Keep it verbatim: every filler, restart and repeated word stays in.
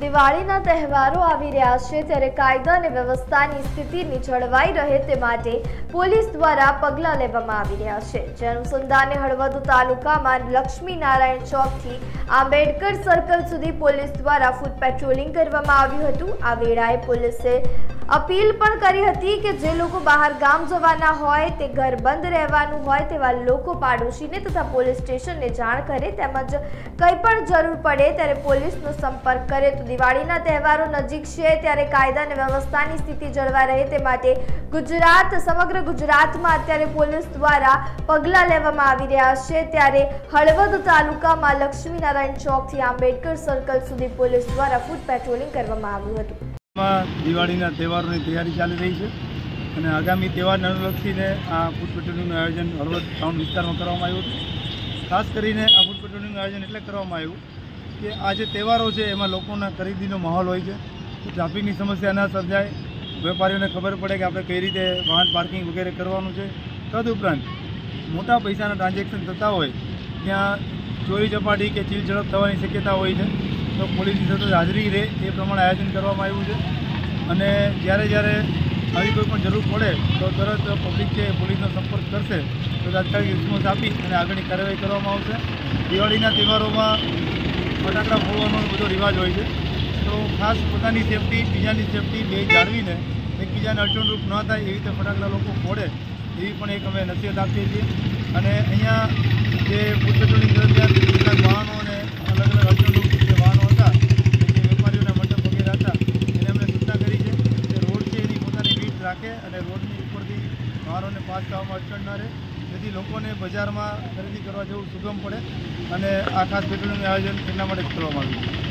દિવાળીના તહેવારો આવી રહ્યા છે ત્યારે કાયદા અને વ્યવસ્થાની સ્થિતિની જળવાઈ રહે તે માટે પોલીસ દ્વારા પગલાં લેવામાં આવી રહ્યા છે। જે અનુસંધાને હળવદ તાલુકામાં લક્ષ્મીનારાયણ ચોકથી આંબેડકર સર્કલ સુધી પોલીસ દ્વારા ફૂટ પેટ્રોલિંગ કરવામાં આવ્યું હતું। આ વેળાએ પોલીસે અપીલ પણ કરી હતી કે જે લોકો બહાર ગામ જવાના હોય તે ઘર બંધ રહેવાનું હોય તેવા લોકો પાડોશીને તથા પોલીસ સ્ટેશનને જાણ કરે તેમજ કંઈ પણ જરૂર પડે ત્યારે પોલીસનો સંપર્ક કરે। તો દિવાળીના તહેવારો નજીક છે ત્યારે કાયદા અને વ્યવસ્થાની સ્થિતિ જળવાઈ રહે તે માટે ગુજરાત સમગ્ર ગુજરાતમાં અત્યારે પોલીસ દ્વારા પગલાં લેવામાં આવી રહ્યા છે। ત્યારે હળવદ તાલુકામાં લક્ષ્મીનારાયણ ચોકથી આંબેડકર સર્કલ સુધી પોલીસ દ્વારા ફૂટ પેટ્રોલિંગ કરવામાં આવ્યું હતું। દિવાળીના તહેવારોની તૈયારી ચાલી રહી છે અને આગામી તહેવારને અનુલક્ષીને આ ફૂટ પેટ્રોલિંગનું આયોજન હળવદ ટાઉન વિસ્તારમાં કરવામાં આવ્યું હતું। ખાસ કરીને આ ફૂટ પેટ્રોલિંગનું આયોજન એટલે કરવામાં આવ્યું કે આ જે તહેવારો છે એમાં લોકોના ખરીદીનો માહોલ હોય છે, ટ્રાફિકની સમસ્યા ન સર્જાય, વેપારીઓને ખબર પડે કે આપણે કઈ રીતે વાહન પાર્કિંગ વગેરે કરવાનું છે। તદુપરાંત મોટા પૈસાના ટ્રાન્ઝેક્શન થતા હોય ત્યાં ચોરી ચપાટી કે ચીલ ઝડપ થવાની શક્યતા હોય છે, તો પોલીસની સતત હાજરી રહે એ પ્રમાણે આયોજન કરવામાં આવ્યું છે। અને જ્યારે જ્યારે આવી કોઈ પણ જરૂર પડે તો તરત પબ્લિક છે પોલીસનો સંપર્ક કરશે તો તાત્કાલિક રિસ્પોન્સ આપી અને આગળની કાર્યવાહી કરવામાં આવશે। દિવાળીના તહેવારોમાં ફટાકડા ફોડવાનો બધો રિવાજ હોય છે, તો ખાસ પોતાની સેફટી બીજાની સેફટી બે જાળવીને એકબીજાને અડચણરૂપ ન થાય એવી રીતે ફટાકડા લોકો ફોડે એવી પણ એક અમે નસીહત આપીએ છીએ। અને અહીંયા જે ફૂટ પેટ્રોલિંગ દરમિયાન કેટલાક વાહનો અને અલગ અલગ અડચણરૂપ જે વાહનો હતા જે વેપારીઓના મંડપ વગેરે હતા એને અમને સૂચના કરી છે કે રોડ છે એની પોતાની વીટ રાખે અને રોડની ઉપરથી વાહનોને પાસ થવામાં અડચણ ન રહે, જેથી લોકોને બજારમાં ખરીદી કરવા જવું સુગમ પડે। અને આ ખાસ પેટ્રોલિંગનું આયોજન એટલા માટે જ કરવામાં આવ્યું છે।